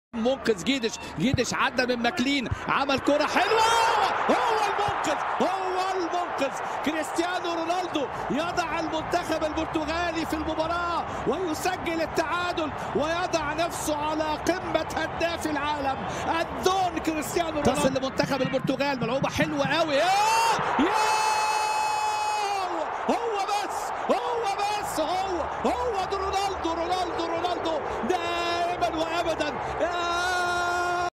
منقذ جيدش عدى من ماكلين، عمل كرة حلوة، هو المنقذ كريستيانو رونالدو يضع المنتخب البرتغالي في المباراة ويسجل التعادل ويضع نفسه على قمة هداف العالم. الدون كريستيانو رونالدو تصل لمنتخب البرتغال، ملعوبة حلوة قوي، هو رونالدو دائما وابدا.